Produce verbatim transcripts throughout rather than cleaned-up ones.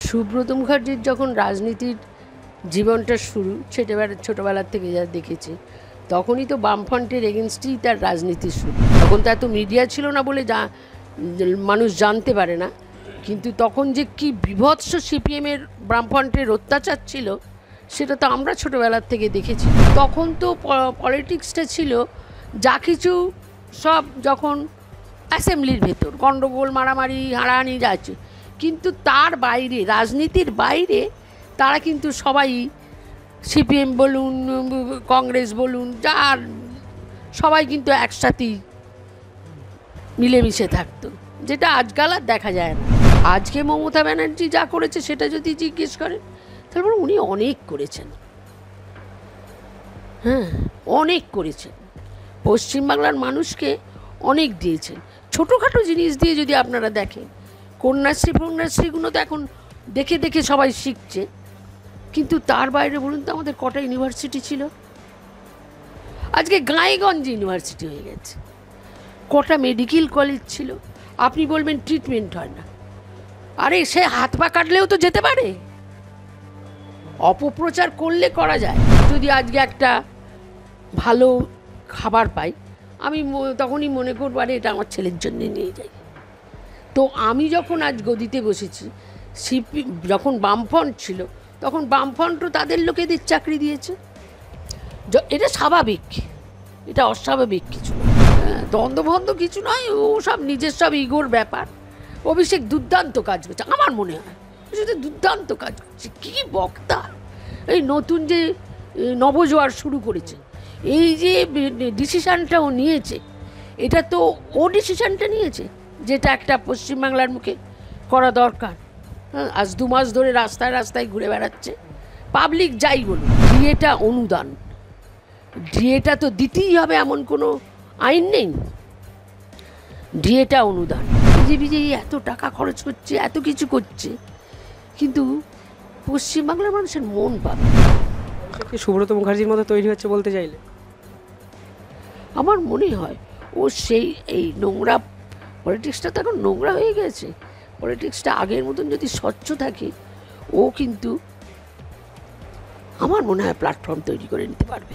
সুব্রত মুখার্জির যখন রাজনীতির জীবনটা শুরু ছোটবেলা ছোটোবেলার থেকে যা দেখেছি, তখনই তো বামফ্রন্টের এগেনস্টেই তার রাজনীতি শুরু। তখন তো এত মিডিয়া ছিল না বলে যা মানুষ জানতে পারে না, কিন্তু তখন যে কি বিভৎস সিপিএমের বামফ্রন্টের অত্যাচার ছিল সেটা তো আমরা ছোটোবেলার থেকে দেখেছি। তখন তো পলিটিক্সটা ছিল যা কিছু সব যখন অ্যাসেম্বলির ভেতর গণ্ডগোল মারামারি হাড়াহাড়ি যাচ্ছে, কিন্তু তার বাইরে রাজনীতির বাইরে তারা কিন্তু সবাই সিপিএম বলুন কংগ্রেস বলুন যার সবাই কিন্তু একসাথেই মিলেমিশে থাকতো, যেটা আজকাল আর দেখা যায় না। আজকে মমতা ব্যানার্জি যা করেছে সেটা যদি জিজ্ঞেস করেন তারপর উনি অনেক করেছেন, হ্যাঁ অনেক করেছেন, পশ্চিমবাংলার মানুষকে অনেক দিয়েছেন। ছোটোখাটো জিনিস দিয়ে যদি আপনারা দেখেন, কন্যাশ্রী ফন্যাশ্রীগুলো তো এখন দেখে দেখে সবাই শিখছে, কিন্তু তার বাইরে বলুন তো আমাদের কটা ইউনিভার্সিটি ছিল? আজকে গাঁয়েগঞ্জে ইউনিভার্সিটি হয়ে গেছে। কটা মেডিকেল কলেজ ছিল? আপনি বলবেন ট্রিটমেন্ট হয় না, আরে সে হাত পা কাটলেও তো যেতে পারে। অপপ্রচার করলে করা যায়। যদি আজকে একটা ভালো খাবার পাই, আমি তখনই মনে করবো আরে এটা আমার ছেলের জন্য নিয়ে যাই। তো আমি যখন আজ গদিতে বসেছি, সিপি যখন বামফ্রন্ট ছিল তখন বামফ্রন্টও তাদের লোকেদের চাকরি দিয়েছে। এটা স্বাভাবিক, এটা অস্বাভাবিক কিছু হ্যাঁ দ্বন্দ্বভন্দ কিছু নয়, ও সব নিজের সব ইগোর ব্যাপার। অভিষেক দুর্দান্ত কাজ করছে আমার মনে হয়, সেটা দুর্দান্ত কাজ করছে। কী বক্তা! এই নতুন যে নবজোয়ার শুরু করেছে, এই যে ডিসিশানটা ও নিয়েছে, এটা তো ও ডিসিশানটা নিয়েছে যেটা একটা পশ্চিমবাংলার মুখে করা দরকার। হ্যাঁ আজ দু মাস ধরে রাস্তায় রাস্তায় ঘুরে বেড়াচ্ছে, পাবলিক যাই বলুন। ডিএটা অনুদান, ডিএটা তো দিতেই হবে এমন কোনো আইন নেই, ডিএটা অনুদান। বিজেপি যে এত টাকা খরচ করছে এত কিছু করছে, কিন্তু পশ্চিমবাংলার মানুষের মন পাবে। সুব্রত মুখার্জির মতো তৈরি হচ্ছে বলতে চাইলে আমার মনে হয় ও সেই এই নোংরা পলিটিক্সটা তো এখন নোংরা হয়ে গেছে। পলিটিক্সটা আগের মতন যদি স্বচ্ছ থাকে, ও কিন্তু আমার মনে হয় প্ল্যাটফর্ম তৈরি করে নিতে পারবে।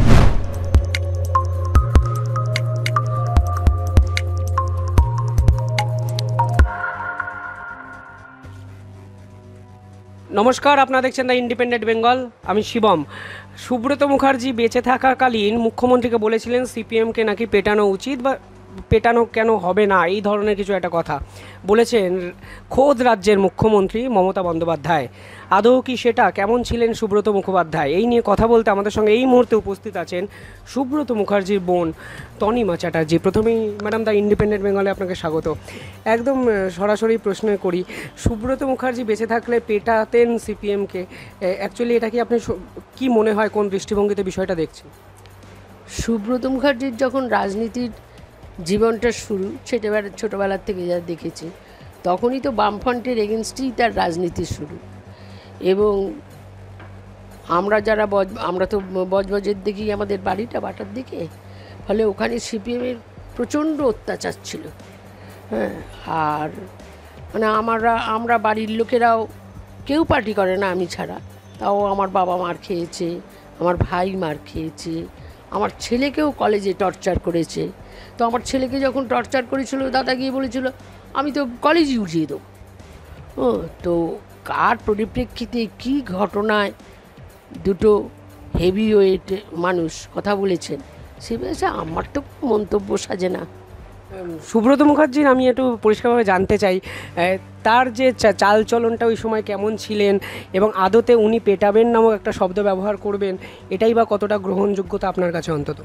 নমস্কার, আপনারা দেখছেন দ্য ইন্ডিপেন্ডেন্ট বেঙ্গল। আমি শিবম। সুব্রত মুখার্জি বেঁচে থাকাকালীন মুখ্যমন্ত্রীকে বলেছিলেন সিপিএমকে নাকি পেটানো উচিত বা পেটানো কেন হবে না, এই ধরনের কিছু একটা কথা বলেছেন খোদ রাজ্যের মুখ্যমন্ত্রী মমতা বন্দ্যোপাধ্যায়। আদৌ কি সেটা? কেমন ছিলেন সুব্রত মুখোপাধ্যায়? এই নিয়ে কথা বলতে আমাদের সঙ্গে এই মুহূর্তে উপস্থিত আছেন সুব্রত মুখার্জির বোন তনিমা চ্যাটার্জি। প্রথমেই ম্যাডাম দ্য ইন্ডিপেন্ডেন্ট বেঙ্গলে আপনাকে স্বাগত। একদম সরাসরি প্রশ্ন করি, সুব্রত মুখার্জি বেঁচে থাকলে পেটাতেন সিপিএমকে, অ্যাকচুয়ালি এটা কি আপনি কি মনে হয়, কোন দৃষ্টিভঙ্গিতে বিষয়টা দেখছেন? সুব্রত মুখার্জির যখন রাজনীতির জীবনটা শুরু ছোটোবেলা ছোটোবেলার থেকে যা দেখেছি, তখনই তো বামফ্রন্টের এগেনস্টেই তার রাজনীতি শুরু। এবং আমরা যারা বজ আমরা তো বজবজের দিকেই আমাদের বাড়িটা বাটার দিকে, ফলে ওখানে সিপিএমের প্রচণ্ড অত্যাচার ছিল। হ্যাঁ আর মানে আমরা আমরা বাড়ির লোকেরাও কেউ পার্টি করে না আমি ছাড়া, তাও আমার বাবা মার খেয়েছে, আমার ভাই মার খেয়েছে, আমার ছেলেকেও কলেজে টর্চার করেছে। তো আমার ছেলেকে যখন টর্চার করেছিল, দাদা গিয়ে বলেছিল আমি তো কলেজই উঠিয়ে দেবো। ও তো কার পরিপ্রেক্ষিতে কী ঘটনায় দুটো হেভি ওয়েট মানুষ কথা বলেছেন, সে বিষয়ে আমার তো মন্তব্য সাজে না। সুব্রত মুখার্জির আমি একটু পরিষ্কারভাবে জানতে চাই, তার যে চাল চলনটা ওই সময় কেমন ছিলেন, এবং আদতে উনি পেটাবেন নামক একটা শব্দ ব্যবহার করবেন, এটাই বা কতটা গ্রহণযোগ্যতা আপনার কাছে? অন্তত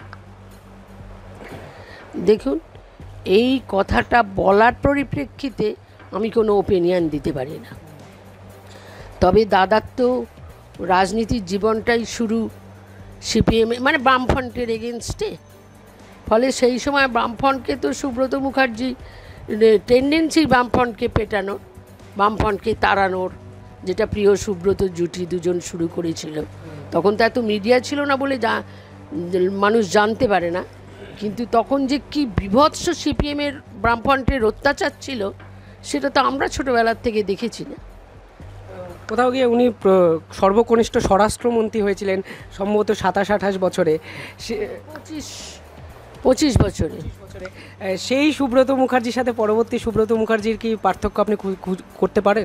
দেখুন, এই কথাটা বলার পরিপ্রেক্ষিতে আমি কোনো ওপিনিয়ন দিতে পারি না। তবে দাদার তো রাজনীতির জীবনটাই শুরু সিপিএম মানে বামফ্রন্টের এগেনস্টে, ফলে সেই সময় বামফ্রন্টকে তো সুব্রত মুখার্জি টেন্ডেন্সি বামফ্রন্টকে পেটানোর, বামফ্রন্টকে তাড়ানোর, যেটা প্রিয় সুব্রত জুটি দুজন শুরু করেছিল। তখন তো এত মিডিয়া ছিল না বলে যা মানুষ জানতে পারে না, কিন্তু তখন যে কি বিভৎস সিপিএমের বামফ্রন্টের অত্যাচার ছিল সেটা তো আমরা ছোটোবেলার থেকে দেখেছি না। কোথাও গিয়ে উনি প্র- সর্বকনিষ্ঠ স্বরাষ্ট্রমন্ত্রী হয়েছিলেন সম্ভবত সাতাশ আঠাশ বছরে। সে পঁচিশ পঁচিশ বছরে। বছরে আহ, সেই সুব্রত মুখার্জির সাথে পরবর্তী সুব্রত মুখার্জির কি পার্থক্য আপনি খু- খু- করতে পারেন?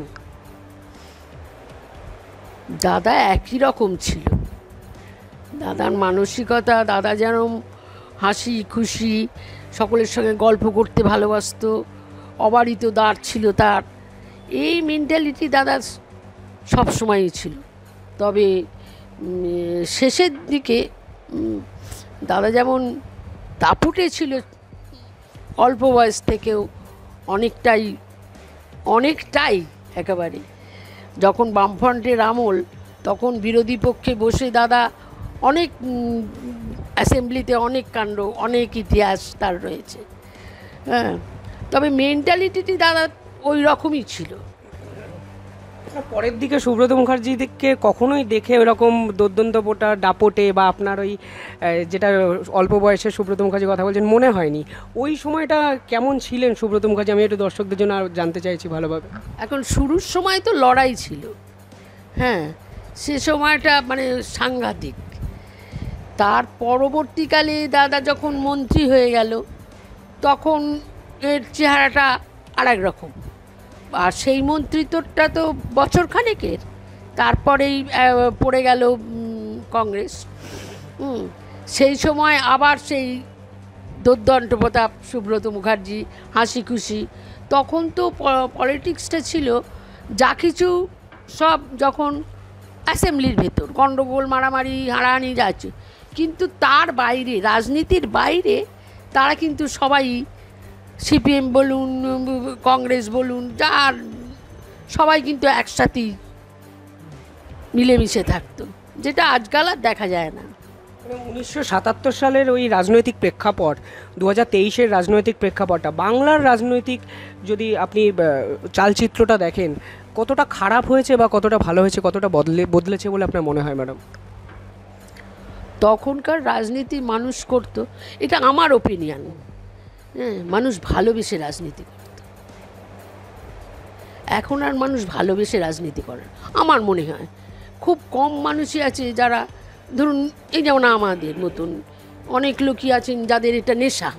দাদা একই রকম ছিল, দাদার মানসিকতা, দাদা যেন হাসি খুশি সকলের সঙ্গে গল্প করতে ভালোবাসতো, অবারিত দাঁড় ছিল তার, এই মেন্টালিটি দাদার সবসময়ই ছিল। তবে উম, শেষের দিকে উম, দাদা যেমন দাপুটে ছিল অল্প বয়স থেকেও, অনেকটাই অনেকটাই একেবারে যখন বামফ্রন্টের আমল তখন বিরোধী পক্ষে বসে দাদা অনেক অ্যাসেম্বলিতে অনেক কাণ্ড, অনেক ইতিহাস তার রয়েছে। হ্যাঁ, তবে মেন্টালিটি দাদা ওই রকমই ছিল। পরের দিকে সুব্রত মুখার্জিকে কখনোই দেখে ওরকম দোদ্দন্তপোটা দাপটে বা আপনার ওই আহ, যেটা অল্প বয়সে সুব্রত মুখার্জির কথা বলছেন মনে হয়নি। ওই সময়টা কেমন ছিলেন সুব্রত মুখার্জি, আমি একটু দর্শকদের জন্য আর জানতে চাইছি ভালোভাবে। এখন শুরুর সময় তো লড়াই ছিল, হ্যাঁ, সে সময়টা মানে সাংঘাতিক। তার পরবর্তীকালে দাদা যখন মন্ত্রী হয়ে গেল তখন এর চেহারাটা আর এক রকম। আর সেই মন্ত্রিত্বটা তো বছর খানেকের, তারপরেই আহ, পড়ে গেল উম, কংগ্রেস। হুম, সেই সময় আবার সেই দুর্দণ্ড প্রতাপ সুব্রত মুখার্জি হাসি খুশি। তখন তো পলিটিক্সটা ছিল যা কিছু সব যখন অ্যাসেম্বলির ভেতর গণ্ডগোল মারামারি হাড়াহাড়ি যাচ্ছে, কিন্তু তার বাইরে রাজনীতির বাইরে তারা কিন্তু সবাই সিপিএম বলুন কংগ্রেস বলুন যার সবাই কিন্তু একসাথেই মিলেমিশে থাকতো, যেটা আজকাল আর দেখা যায় না। উনিশশো সাতাত্তর সালের ওই রাজনৈতিক প্রেক্ষাপট, দু হাজার তেইশের রাজনৈতিক প্রেক্ষাপটটা, বাংলার রাজনৈতিক যদি আপনি আহ, চালচিত্রটা দেখেন, কতটা খারাপ হয়েছে বা কতটা ভালো হয়েছে, কতটা বদলে বদলেছে বলে আপনার মনে হয় ম্যাডাম? তখনকার রাজনীতি মানুষ করত, এটা আমার ওপিনিয়ন, হ্যাঁ, মানুষ ভালোবেসে রাজনীতি করত। এখন আর মানুষ ভালোবেসে রাজনীতি করে না, আমার মনে হয়। খুব কম মানুষই আছে যারা, ধরুন এই যেমন আমাদের মতন অনেক লোকই আছেন যাদের এটা নেশা,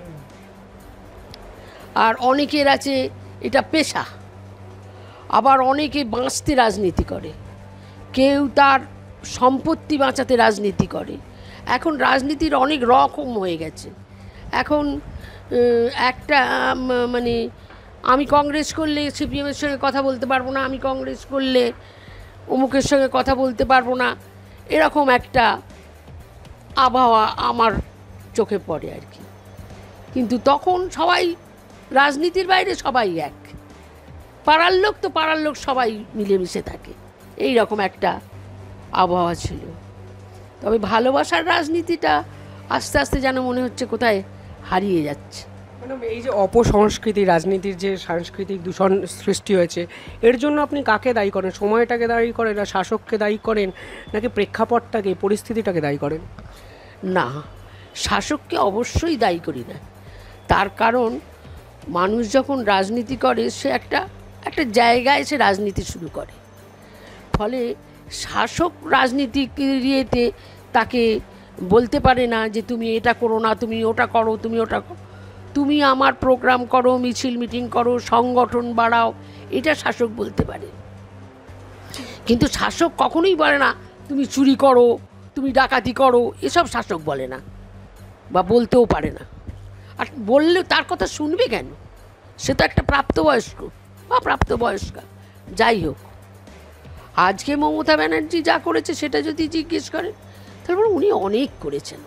আর অনেকের আছে এটা পেশা, আবার অনেকে বাঁচতে রাজনীতি করে, কেউ তার সম্পত্তি বাঁচাতে রাজনীতি করে। এখন রাজনীতির অনেক রকম হয়ে গেছে। এখন একটা মানে আমি কংগ্রেস করলে সিপিএমের সঙ্গে কথা বলতে পারবো না, আমি কংগ্রেস করলে অমুকের সঙ্গে কথা বলতে পারবো না, এরকম একটা আবহাওয়া আমার চোখে পড়ে আর কি। কিন্তু তখন সবাই রাজনীতির বাইরে সবাই এক, পাড়ার লোক তো পাড়ার লোক সবাই মিলেমিশে থাকে, এই রকম একটা আবহাওয়া ছিল। তবে ভালোবাসার রাজনীতিটা আস্তে আস্তে যেন মনে হচ্ছে কোথায় হারিয়ে যাচ্ছে। ম্যাডাম, এই যে অপসংস্কৃতি, রাজনীতির যে সাংস্কৃতিক দূষণ সৃষ্টি হয়েছে, এর জন্য আপনি কাকে দায়ী করেন? সময়টাকে দায়ী করেন, না শাসককে দায়ী করেন, নাকি প্রেক্ষাপটটাকে, পরিস্থিতিটাকে দায়ী করেন? না, শাসককে অবশ্যই দায়ী করি না। তার কারণ মানুষ যখন রাজনীতি করে সে একটা একটা জায়গায় সে রাজনীতি শুরু করে, ফলে শাসক রাজনীতিক ইয়েতে তাকে বলতে পারে না যে তুমি এটা করো না, তুমি ওটা করো, তুমি ওটা করো, তুমি আমার প্রোগ্রাম করো, মিছিল মিটিং করো, সংগঠন বাড়াও, এটা শাসক বলতে পারে। কিন্তু শাসক কখনোই বলে না তুমি চুরি করো, তুমি ডাকাতি করো, এসব শাসক বলে না বা বলতেও পারে না। আর বললেও তার কথা শুনবে কেন? সে তো একটা প্রাপ্তবয়স্ক বা প্রাপ্তবয়স্কা, যাই হোক। আজকে মমতা ব্যানার্জি যা করেছে সেটা যদি জিজ্ঞেস করেন তারপর উনি অনেক করেছেন,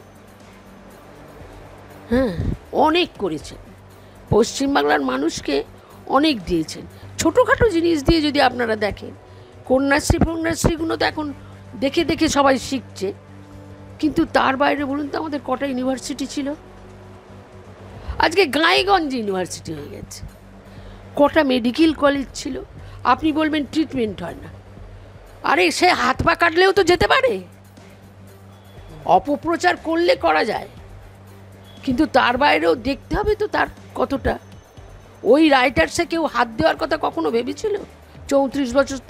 হ্যাঁ অনেক করেছেন, পশ্চিমবাংলার মানুষকে অনেক দিয়েছেন। ছোটোখাটো জিনিস দিয়ে যদি আপনারা দেখেন, কন্যাশ্রী কন্যাশ্রীগুলো তো এখন দেখে দেখে সবাই শিখছে, কিন্তু তার বাইরে বলুন তো আমাদের কটা ইউনিভার্সিটি ছিল? আজকে গাঁয়েগঞ্জে ইউনিভার্সিটি হয়ে গেছে। কটা মেডিকেল কলেজ ছিল? আপনি বলবেন ট্রিটমেন্ট হয় না, আরে সে হাত পা কাটলেও তো যেতে পারে, অপপ্রচার করলে করা যায়, কিন্তু তার বাইরেও দেখতে হবে তো তার কতটা। ওই রাইটার্সে কেউ হাত দেওয়ার কথা কখনো ভেবেছিল? চৌত্রিশ বছর তো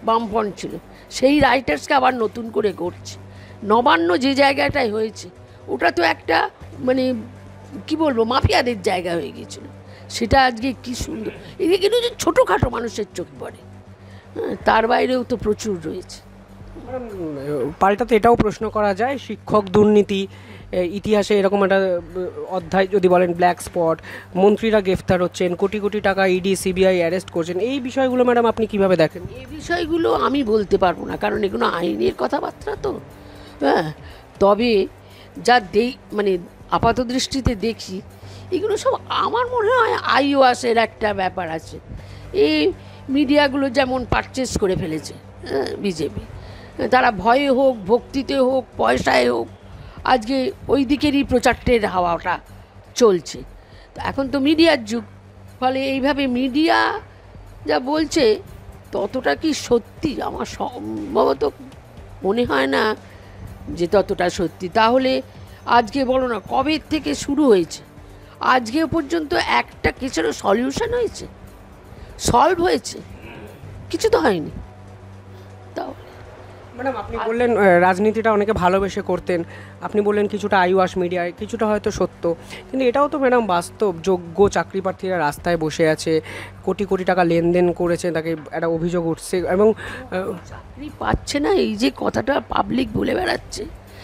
বামফ্রন্ট ছিল, সেই রাইটার্সকে আবার নতুন করে গড়ছে। নবান্ন যে জায়গাটায় হয়েছে ওটা তো একটা মানে কি বলবো মাফিয়াদের জায়গা হয়ে গিয়েছিল, সেটা আজকে কি সুন্দর। এদিকে কিন্তু যে ছোটোখাটো মানুষের চোখে পড়ে, হ্যাঁ, তার বাইরেও তো প্রচুর রয়েছে। পাল্টাতে এটাও প্রশ্ন করা যায়, শিক্ষক দুর্নীতি ইতিহাসে এরকম একটা অধ্যায় যদি বলেন, ব্ল্যাক স্পট, মন্ত্রীরা গ্রেফতার হচ্ছেন, কোটি কোটি টাকা ইডি সিবিআই অ্যারেস্ট করছেন, এই বিষয়গুলো ম্যাডাম আপনি কিভাবে দেখেন? এই বিষয়গুলো আমি বলতে পারবো না, কারণ এগুলো আইনের কথাবার্তা তো। হ্যাঁ, তবে যা দেই মানে আপাত দৃষ্টিতে দেখি এগুলো সব আমার মনে হয় আইওয়াসের একটা ব্যাপার আছে। এই মিডিয়াগুলো যেমন পারচেস করে ফেলেছে বিজেপি, তারা ভয়ে হোক, ভক্তিতে হোক, পয়সায় হোক, আজকে ওই দিকেরই প্রচারের হাওয়াটা চলছে। তো এখন তো মিডিয়ার যুগ, ফলে এইভাবে মিডিয়া যা বলছে ততটা কি সত্যি আমার সম্ভবত মনে হয় না যে ততটা সত্যি। তাহলে আজকে বলো না কবে থেকে শুরু হয়েছে, আজকে পর্যন্ত একটা কেসেরও সলিউশন হয়েছে, সলভ হয়েছে? কিছু তো হয়নি। তাও ম্যাডাম আপনি বললেন রাজনীতিটা অনেকে ভালোবেসে করতেন, আপনি বললেন কিছুটা আইওয়াস মিডিয়ায়, কিছুটা হয়তো সত্য, কিন্তু এটাও তো ম্যাডাম বাস্তব। যোগ্য চাকরি প্রার্থীরা রাস্তায় বসে আছে, কোটি কোটি টাকা লেনদেন করেছে, তাকে একটা অভিযোগ উঠছে এবং চাকরি পাচ্ছে না, এই যে কথাটা পাবলিক বলে বেড়াচ্ছে,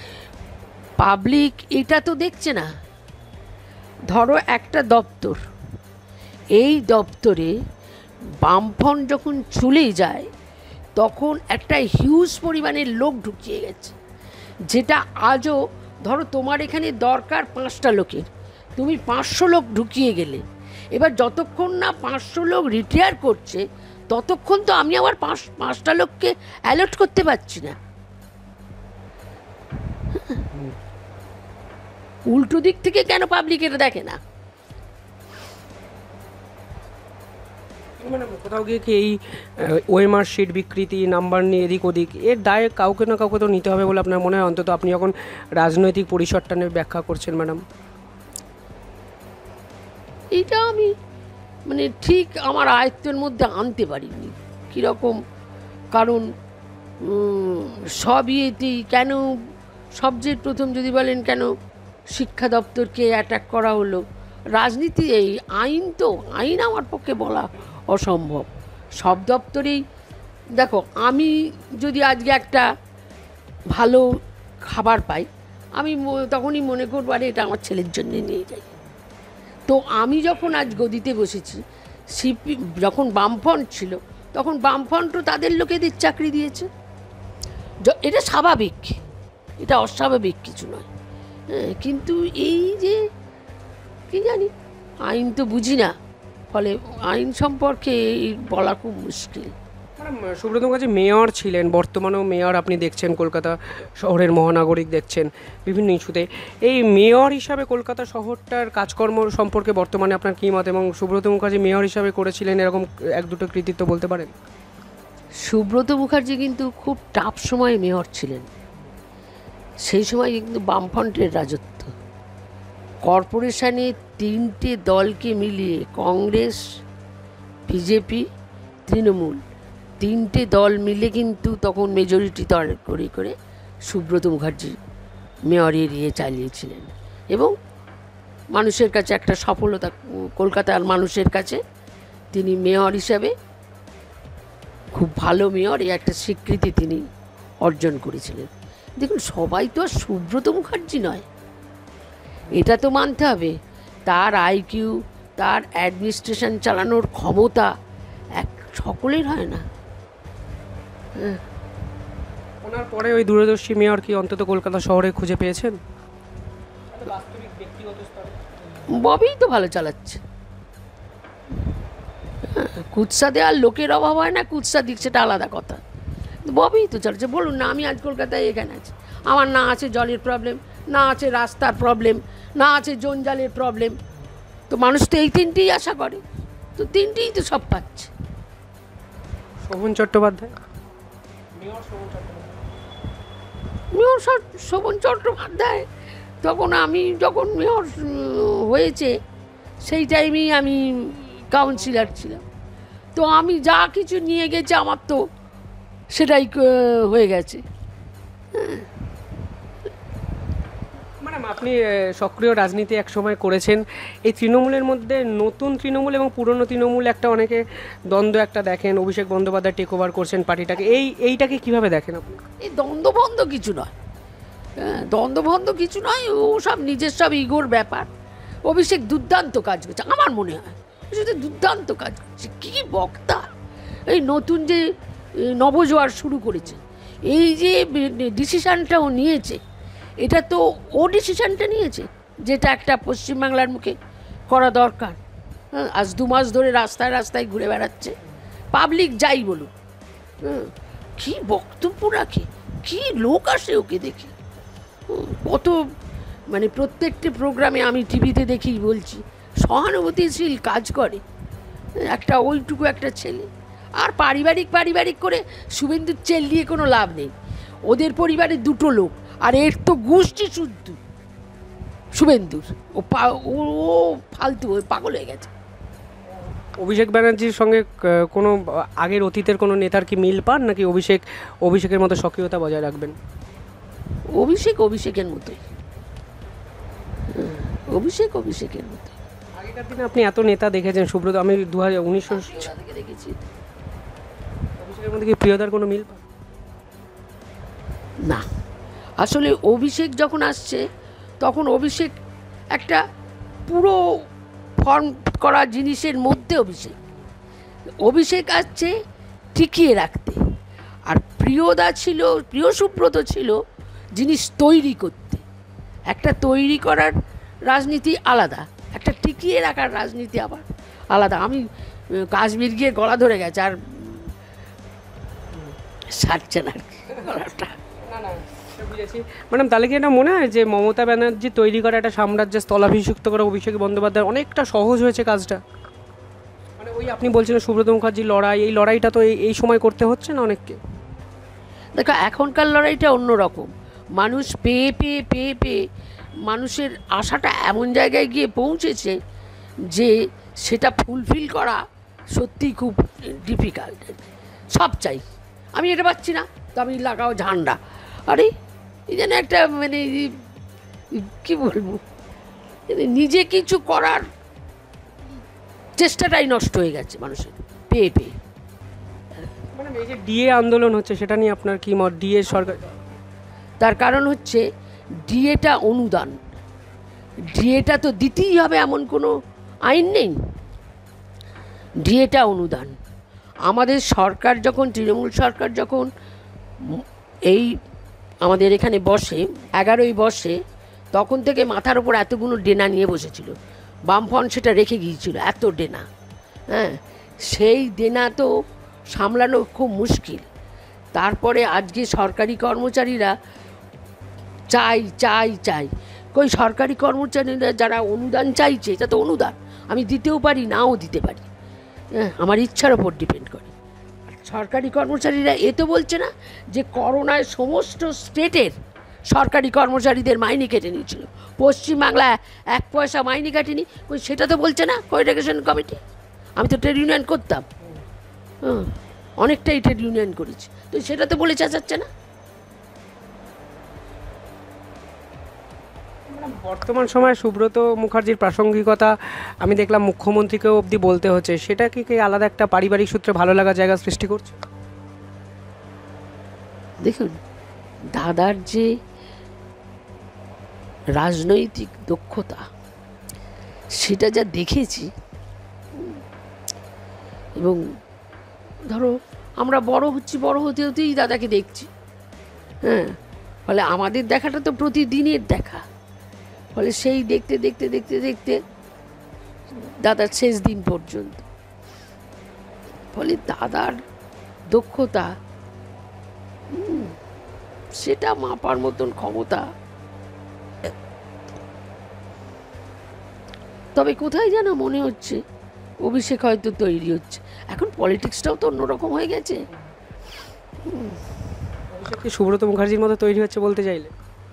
পাবলিক এটা তো দেখছে না। ধরো একটা দপ্তর, এই দপ্তরে বামফ্রন্ট যখন চলে যায় তখন একটা হিউজ পরিমাণের লোক ঢুকিয়ে গেছে, যেটা আজও ধরো তোমার এখানে দরকার পাঁচটা লোকের, তুমি পাঁচশো লোক ঢুকিয়ে গেলে, এবার যতক্ষণ না পাঁচশো লোক রিটায়ার করছে ততক্ষণ তো আমি আবার পাঁচ পাঁচটা লোককে অ্যালার্ট করতে পারছি না। উল্টো দিক থেকে কেন পাবলিক এটা দেখে না? মানে কোথাও গিয়ে কি এই ওএমআর শিট বিকৃতি, নাম্বার নিয়ে এদিক ওদিক, এর দায় কাউকে না কাউকে তো নিতে হবে বলে আপনার মনে হয়? অন্তত আপনি যখন রাজনৈতিক পরিসরটা নিয়ে ব্যাখ্যা করছেন ম্যাডাম, এইটা আমি মানে ঠিক আমার আয়ত্তের মধ্যে আনতে পারিনি কীরকম। কারণ সব ইয়েতেই কেন সবচেয়ে প্রথম যদি বলেন কেন শিক্ষা দপ্তরকে অ্যাটাক করা হলো, রাজনীতি এই আইন তো আইন আমার পক্ষে বলা অসম্ভব। সব দপ্তরেই দেখো, আমি যদি আজকে একটা ভালো খাবার পাই আমি তখনই মনে করবো আরে এটা আমার ছেলের জন্যে নিয়ে যাই। তো আমি যখন আজ গদিতে বসেছি, সিপি যখন বামফ্রন্ট ছিল তখন বামফ্রন্টও তাদের লোকেদের চাকরি দিয়েছে, এটা স্বাভাবিক, এটা অস্বাভাবিক কিছু নয়। হ্যাঁ, কিন্তু এই যে কি জানি আইন তো বুঝি না, ফলে আইন সম্পর্কে বলা খুব মুশকিল। ম্যাডাম সুব্রত মুখার্জি মেয়র ছিলেন, বর্তমানেও মেয়র আপনি দেখছেন, কলকাতা শহরের মহানাগরিক দেখছেন বিভিন্ন ইস্যুতে। এই মেয়র হিসাবে কলকাতা শহরটার কাজকর্ম সম্পর্কে বর্তমানে আপনার কী মত, এবং সুব্রত মুখার্জি মেয়র হিসাবে করেছিলেন এরকম এক দুটো কৃতিত্ব বলতে পারেন? সুব্রত মুখার্জি কিন্তু খুব টাফ সময়ে মেয়র ছিলেন, সেই সময় কিন্তু বামফ্রন্টের রাজত্ব। কর্পোরেশনে তিনটে দলকে মিলিয়ে কংগ্রেস, বিজেপি, তৃণমূল, তিনটে দল মিলে কিন্তু তখন মেজরিটি তৈরি করে করে সুব্রত মুখার্জি মেয়র এরিয়ে চালিয়েছিলেন, এবং মানুষের কাছে একটা সফলতা, কলকাতার মানুষের কাছে তিনি মেয়র হিসাবে খুব ভালো মেয়র এই একটা স্বীকৃতি তিনি অর্জন করেছিলেন। দেখুন, সবাই তো আর সুব্রত মুখার্জি নয়, এটা তো মানতে হবে। তার আইকিউ, তার অ্যাডমিনিস্ট্রেশন চালানোর ক্ষমতা এক সকলের হয় না। হ্যাঁ, ওনার পরে ওই দূরদর্শী মেয়র কি অন্তত কলকাতা শহরে খুঁজে পেয়েছেন? ববিই তো ভালো চালাচ্ছে। কুৎসা দেওয়ার লোকের অভাব হয় না, কুৎসা দিক সেটা আলাদা কথা, ববিই তো চালাচ্ছে। বলুন না, আমি আজ কলকাতায় এখানে আছি, আমার না আছে জলের প্রবলেম, না আছে রাস্তার প্রবলেম, না আছে জঞ্জালের প্রবলেম, তো মানুষ তো এই তিনটেই আশা করে, তো তিনটেই তো সব পাচ্ছে। শোভন চট্টোপাধ্যায়, মেয়র শোভন চট্টোপাধ্যায় তখন আমি যখন মেয়র হয়েছে সেই টাইমেই আমি কাউন্সিলর ছিলাম, তো আমি যা কিছু নিয়ে গেছি আমার তো সেটাই হয়ে গেছে। ম্যাডাম, আপনি সক্রিয় রাজনীতি এক সময় করেছেন, এই তৃণমূলের মধ্যে নতুন তৃণমূল এবং পুরনো তৃণমূল একটা অনেকে দ্বন্দ্ব একটা দেখেন, অভিষেক বন্দ্যোপাধ্যায় টেক ওভার করছেন পার্টিটাকে, এই এইটাকে কিভাবে দেখেন আপনি? এই দ্বন্দ্ববন্ধ কিছু নয়, হ্যাঁ দ্বন্দ্ববন্ধ কিছু নয়, ও সব নিজের সব ইগোর ব্যাপার। অভিষেক দুর্দান্ত কাজ করছে আমার মনে হয়, সেটা দুর্দান্ত কাজ করছে, কী বক্তা। এই নতুন যে নবজোয়ার শুরু করেছে, এই যে ডিসিশানটা ও নিয়েছে, এটা তো ও ডিসিশানটা নিয়েছে, যেটা একটা পশ্চিমবাংলার মুখে করা দরকার। হ্যাঁ, আজ দু মাস ধরে রাস্তায় রাস্তায় ঘুরে বেড়াচ্ছে, পাবলিক যাই বলুক। হ্যাঁ, কী বক্তব্য রাখে, কী লোক আসে ওকে দেখে, কত মানে প্রত্যেকটি প্রোগ্রামে আমি টিভিতে দেখি, বলছি সহানুভূতিশীল কাজ করে একটা ওইটুকু একটা ছেলে। আর পারিবারিক পারিবারিক করে শুভেন্দুর চেল্লিয়ে কোনো লাভ নেই, ওদের পরিবারে দুটো লোক, আর এর তো গোষ্ঠী শুদ্ধ শুভেন্দুর, ও ও ফালতু, ও পাগল হয়ে গেছে। অভিষেক ব্যানার্জির সঙ্গে কোনো আগের অতীতের কোনো নেতার কি মিল পান, নাকি অভিষেক অভিষেকের মতো সক্রিয়তা বজায় রাখবেন? অভিষেক অভিষেকের মতোই, অভিষেক অভিষেকের মতোই। আগেকার দিনে আপনি এত নেতা দেখেছেন সুব্রত, আমি দু হাজার উনিশশো থেকে দেখেছি। অভিষেকের মধ্যে কি প্রিয়তার কোনো মিল পান? না, আসলে অভিষেক যখন আসছে তখন অভিষেক একটা পুরো ফর্ম করা জিনিসের মধ্যে অভিষেক অভিষেক আসছে টিকিয়ে রাখতে, আর প্রিয়দা ছিল, প্রিয় সুব্রত ছিল জিনিস তৈরি করতে। একটা তৈরি করার রাজনীতি আলাদা, একটা টিকিয়ে রাখার রাজনীতি আবার আলাদা। আমি কাশ্মীর গিয়ে গলা ধরে গেছে, আর সারছে না আর কি গলাটা। ম্যাডাম, তাহলে কি এটা মনে হয় যে মমতা ব্যানার্জি তৈরি করা একটা সাম্রাজ্যের স্থলাভিষিক্ত করা অভিষেক বন্দ্যোপাধ্যায় অনেকটা সহজ হয়েছে কাজটা? মানে ওই আপনি বলছিলেন সুব্রত মুখার্জির লড়াই, এই লড়াইটা তো এই সময় করতে হচ্ছে না অনেককে? দেখো, এখনকার লড়াইটা অন্যরকম, মানুষ পেয়ে পেয়ে পেয়ে পেয়ে মানুষের আশাটা এমন জায়গায় গিয়ে পৌঁছেছে যে সেটা ফুলফিল করা সত্যিই খুব ডিফিকাল্ট। সব চাই, আমি এটা পাচ্ছি না তো আমি লাগাও ঝান্ডা, আরে এই যেন একটা মানে কী বলবো, নিজে কিছু করার চেষ্টাটাই নষ্ট হয়ে গেছে মানুষের পেয়ে পেয়ে। মানে এই যে ডিএ আন্দোলন হচ্ছে, সেটা নিয়ে আপনার কি মত? ডিএ সরকার, তার কারণ হচ্ছে ডিএটা অনুদান, ডিএটা তো দিতেই হবে এমন কোনো আইন নেই, ডিএটা অনুদান। আমাদের সরকার যখন, তৃণমূল সরকার যখন এই আমাদের এখানে বসে, এগারোই বসে, তখন থেকে মাথার ওপর এতগুলো ডেনা নিয়ে বসেছিল, বামফ্রন্ট সেটা রেখে গিয়েছিল এত ডেনা। হ্যাঁ, সেই ডেনা তো সামলানো খুব মুশকিল। তারপরে আজকে সরকারি কর্মচারীরা চাই চাই চাই, কই সরকারি কর্মচারীরা যারা অনুদান চাইছে, এটা তো অনুদান আমি দিতেও পারি, নাও দিতে পারি, হ্যাঁ আমার ইচ্ছার ওপর ডিপেন্ড করে। সরকারি কর্মচারীরা এ তো বলছে না যে করোনায় সমস্ত স্টেটের সরকারি কর্মচারীদের মাইনে কেটে নিয়েছিল, পশ্চিমবাংলায় এক পয়সা মাইনে কাটেনি, কই সেটা তো বলছে না কোঅর্ডিনেশন কমিটি। আমি তো ট্রেড ইউনিয়ন করতাম, হ্যাঁ অনেকটাই ট্রেড ইউনিয়ন করেছি, তো সেটা তো বলে চাচাচ্ছে না। বর্তমান সময়ে সুব্রত মুখার্জির প্রাসঙ্গিকতা আমি দেখলাম মুখ্যমন্ত্রীকেও অবধি বলতে হচ্ছে, সেটা কি কি আলাদা একটা পারিবারিক সূত্রে ভালো লাগার জায়গা সৃষ্টি করছে? দেখুন, দাদার যে রাজনৈতিক দক্ষতা সেটা যা দেখেছি, এবং ধরো আমরা বড় হচ্ছি, বড় হতে হতেই দাদাকে দেখছি, হ্যাঁ ফলে আমাদের দেখাটা তো প্রতিদিনের দেখা, ফলে সেই দেখতে দেখতে দেখতে দেখতে দাদার শেষ দিন পর্যন্ত, ফলে দাদার দক্ষতা সেটা মাপার মতন ক্ষমতা। তবে কোথায় যেন মনে হচ্ছে অভিষেক হয়তো তৈরি হচ্ছে, এখন পলিটিক্সটাও তো অন্যরকম হয়ে গেছে। অভিষেক কি সুব্রত মুখার্জির মতো তৈরি হচ্ছে বলতে চাইলে?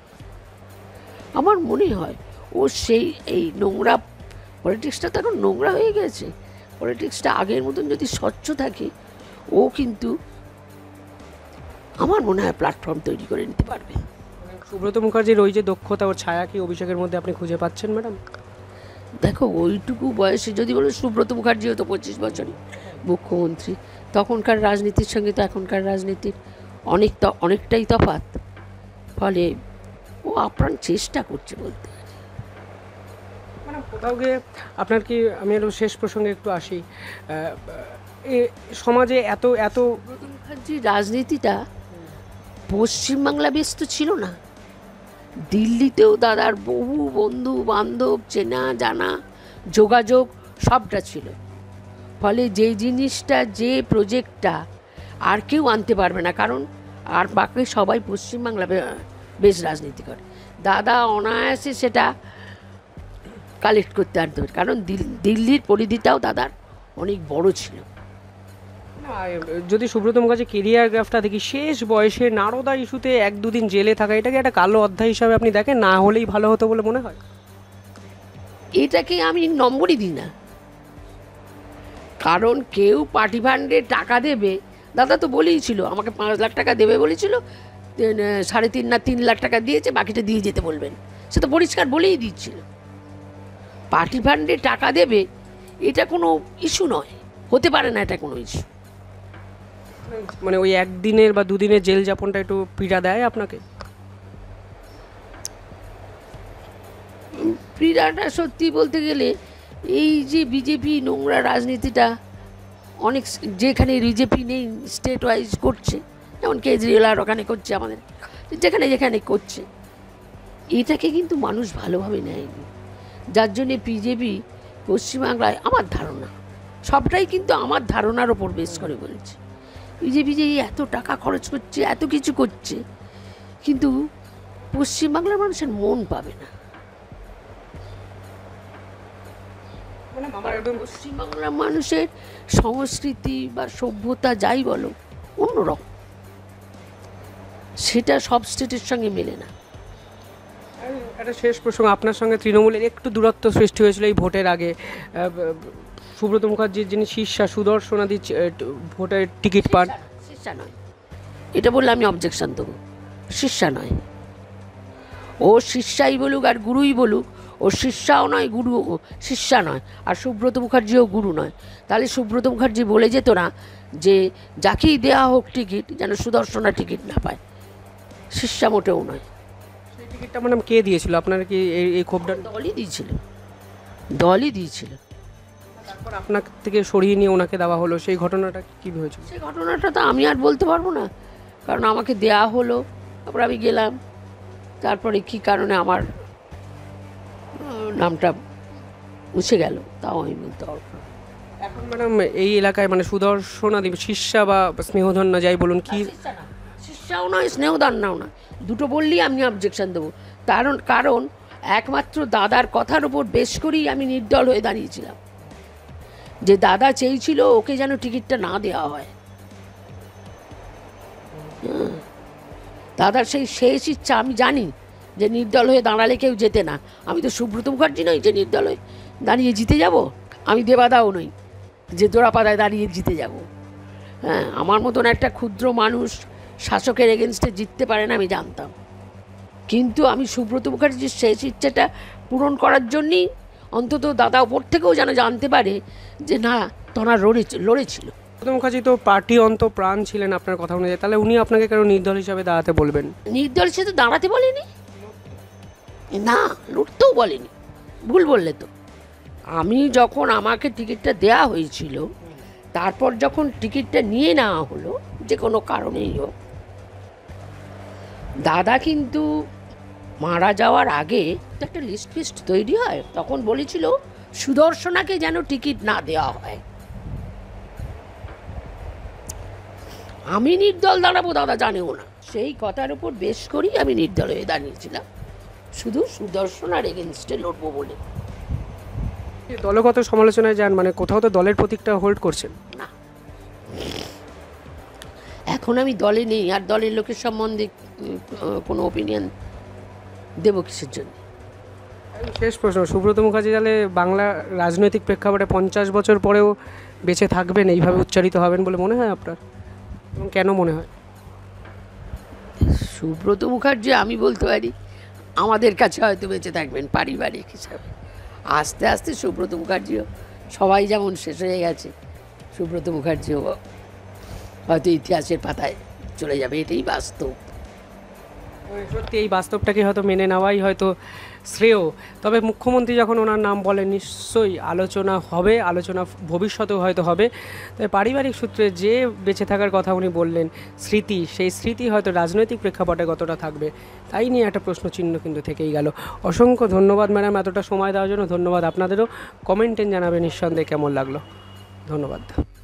আমার মনে হয় ও সেই এই নোংরা পলিটিক্সটা তো এখন নোংরা হয়ে গেছে, পলিটিক্সটা আগের মতন যদি স্বচ্ছ থাকে ও কিন্তু আমার মনে হয় প্ল্যাটফর্ম তৈরি করে নিতে পারবে। সুব্রত মুখার্জির ওই যে দক্ষতা ওর ছায়া কি অভিষেকের মধ্যে আপনি খুঁজে পাচ্ছেন ম্যাডাম? দেখো ওইটুকু বয়সে যদি বলো, সুব্রত মুখার্জিও তো পঁচিশ বছরই মুখ্যমন্ত্রী, তখনকার রাজনীতির সঙ্গে তো এখনকার রাজনীতির অনেক অনেকটাই তফাৎ। ফলে ও আপ্রাণ চেষ্টা করছে বলতে। মানে কোথাও গিয়ে আপনার কি, আমি আরও শেষ প্রসঙ্গে একটু আসি, এ সমাজে এত এত সুব্রত মুখার্জির রাজনীতিটা পশ্চিমবাংলা বেশ তো ছিল না, দিল্লিতেও দাদার বহু বন্ধু বান্ধব, চেনা জানা, যোগাযোগ সবটা ছিল। ফলে যে জিনিসটা, যে প্রজেক্টটা আর কেউ আনতে পারবে না, কারণ আর বাকি সবাই পশ্চিমবাংলা বেশ রাজনীতি করে। দাদা অনায়াসে সেটা কালেক্ট করতে আনতে পারে, কারণ দিল্লির পরিধিটাও দাদার অনেক বড় ছিল। যদি সুব্রত মুখার্জি কেরিয়ার গ্রাফটা দেখি, শেষ বয়সে নারদা ইস্যুতে এক দুদিন জেলে থাকা, এটাকে একটা কালো অধ্যায় হিসাবে আপনি দেখেন? না হলেই ভালো হতো বলে মনে হয়? এটাকে আমি নম্বরই দিই না, কারণ কেউ পার্টি ফান্ডে টাকা দেবে, দাদা তো বলেই ছিল আমাকে পাঁচ লাখ টাকা দেবে বলেছিল, সাড়ে তিন না তিন লাখ টাকা দিয়েছে, বাকিটা দিয়ে যেতে বলবেন, সে তো পরিষ্কার বলেই দিচ্ছিল। পার্টি ফান্ডে টাকা দেবে এটা কোনো ইস্যু নয়, হতে পারে না এটা কোনো ইস্যু। মানে ওই একদিনের বা দুদিনের জেল যাপনটা একটু পীড়া দেয় আপনাকে? পীড়াটা সত্যি বলতে গেলে এই যে বিজেপি নোংরা রাজনীতিটা অনেক, যেখানে বিজেপি নেই স্টেট ওয়াইজ করছে, যেমন কেজরিওয়াল আর ওখানে করছে, আমাদের যেখানে যেখানে করছে, এটাকে কিন্তু মানুষ ভালোভাবে নেয়নি। যার জন্যে বিজেপি পশ্চিমবাংলায়, আমার ধারণা সবটাই কিন্তু আমার ধারণার ওপর বেস করে বলছে, বিজেপি যে এত টাকা খরচ করছে, এত কিছু করছে, কিন্তু পশ্চিমবাংলার মানুষের মন পাবে না। পশ্চিমবাংলার মানুষের সংস্কৃতি বা সভ্যতা যাই বলো অন্যরকম, সেটা সব স্টেটের সঙ্গে মেলে না। একটা শেষ প্রসঙ্গ, আপনার সঙ্গে তৃণমূলের একটু দূরত্ব সৃষ্টি হয়েছিল এই ভোটের আগে। সুব্রত মুখার্জির যিনি শিষ্যা সুদর্শনাদি ভোটের টিকিট পান। শিষ্যা নয়, এটা বললে আমি অবজেকশন দেবো। শিষ্যা নয়, ও শিষ্যাই বলুক আর গুরুই বলুক, ও শিষ্যাও নয়, গুরু শিষ্যা নয়, আর সুব্রত মুখার্জিও গুরু নয়। তাহলে সুব্রত মুখার্জি বলে যেত না যে যাকেই দেওয়া হোক টিকিট যেন সুদর্শনা টিকিট না পায়? শিষ্যা মোটেও নয়। সেই টিকিটটা মানে কে দিয়েছিল আপনার? কি এই ক্ষোভটা দলই দিয়েছিল, দলই দিয়েছিল। তারপর আপনার থেকে সরিয়ে নিয়ে ওনাকে দেওয়া হলো, সেই ঘটনাটা কী হয়েছিল? সেই ঘটনাটা তো আমি আর বলতে পারবো না, কারণ আমাকে দেয়া হলো, তারপর আমি গেলাম, তারপরে কী কারণে আমার নামটা মুছে গেল তাও আমি বলতে পারবো না। এখন ম্যাডাম এই এলাকায় মানে সুদর্শনাদি শিষ্যা বা স্নেহধন্য যাই বলুন, কি শিষ্যাও নয় স্নেহধন্যাও না, দুটো বললেই আমি অবজেকশন দেবো। কারণ কারণ একমাত্র দাদার কথার উপর বেশ করেই আমি নির্দল হয়ে দাঁড়িয়েছিলাম, যে দাদা চেয়েছিল ওকে যেন টিকিটটা না দেওয়া হয়। দাদার সেই শেষ ইচ্ছা আমি জানি যে নির্দল হয়ে দাঁড়ালে কেউ যেতে না। আমি তো সুব্রত মুখার্জি নই যে নির্দল হয়ে দাঁড়িয়ে জিতে যাব, আমি দেবাদাও নই যে জোড়াপাড়ায় দাঁড়িয়ে জিতে যাব। হ্যাঁ, আমার মতন একটা ক্ষুদ্র মানুষ শাসকের এগেনস্টে জিততে পারে না আমি জানতাম, কিন্তু আমি সুব্রত মুখার্জির শেষ ইচ্ছাটা পূরণ করার জন্যই অন্তত দাদা ওপর থেকেও যেন জানতে পারে যে না তোরা লড়ে লড়েছিল। সুব্রত মুখার্জি তো পার্টি অন্ত প্রাণ ছিলেন আপনার কথা অনুযায়ী, তাহলে উনি আপনাকে কেন নির্দল হিসাবে দাঁড়াতে বলবেন? নির্দল হিসেবে দাঁড়াতে বলেনি না, লড়তেও বলেনি, ভুল বললে তো। আমি যখন আমাকে টিকিটটা দেয়া হয়েছিল, তারপর যখন টিকিটটা নিয়ে নেওয়া হলো যে কোনো কারণেই হোক, দাদা কিন্তু মারা যাওয়ার আগে একটা লিস্ট ফিস্ট তৈরি হয়, তখন বলেছিল সুদর্শনাকে যেন টিকিট না দেওয়া হয়। আমি নির্দল দাঁড়াবো দাদা জানেও না, সেই কথার উপর বেশ করেই আমি নির্দল হয়ে দাঁড়িয়েছিলাম, শুধু সুদর্শনার এগেনস্টে লড়বো বলে। দলগত সমালোচনায় যান মানে কোথাও তো দলের প্রতীকটা হোল্ড করছেন না, এখন আমি দলে নেই, আর দলের লোকের সম্বন্ধে কোনো ওপিনিয়ন দেবো কিসের জন্য? শেষ প্রশ্ন, সুব্রত মুখার্জি তাহলে বাংলা রাজনৈতিক প্রেক্ষাপটে পঞ্চাশ বছর পরেও বেঁচে থাকবেন, এইভাবে উচ্চারিত হবেন বলে মনে হয় আপনার, এবং কেন মনে হয়? সুব্রত মুখার্জি আমি বলতে পারি আমাদের কাছে হয়তো বেঁচে থাকবেন পারিবারিক হিসাবে। আস্তে আস্তে সুব্রত মুখার্জিও সবাই যেমন শেষ হয়ে গেছে, সুব্রত মুখার্জিও হয়তো ইতিহাসের পাতায় চলে যাবে, এটাই বাস্তব। সত্যি এই বাস্তবটাকে হয়তো মেনে নেওয়াই হয়তো শ্রেয়। তবে মুখ্যমন্ত্রী যখন ওনার নাম বলেন নিশ্চয়ই আলোচনা হবে, আলোচনা ভবিষ্যতেও হয়তো হবে। তবে পারিবারিক সূত্রে যে বেঁচে থাকার কথা উনি বললেন স্মৃতি, সেই স্মৃতি হয়তো রাজনৈতিক প্রেক্ষাপটে কতটা থাকবে তাই নিয়ে একটা প্রশ্নচিহ্ন কিন্তু থেকেই গেল। অসংখ্য ধন্যবাদ ম্যাডাম এতটা সময় দেওয়ার জন্য। ধন্যবাদ আপনাদেরও। কমেন্টে জানাবেন নিঃসন্দেহে কেমন লাগলো। ধন্যবাদ।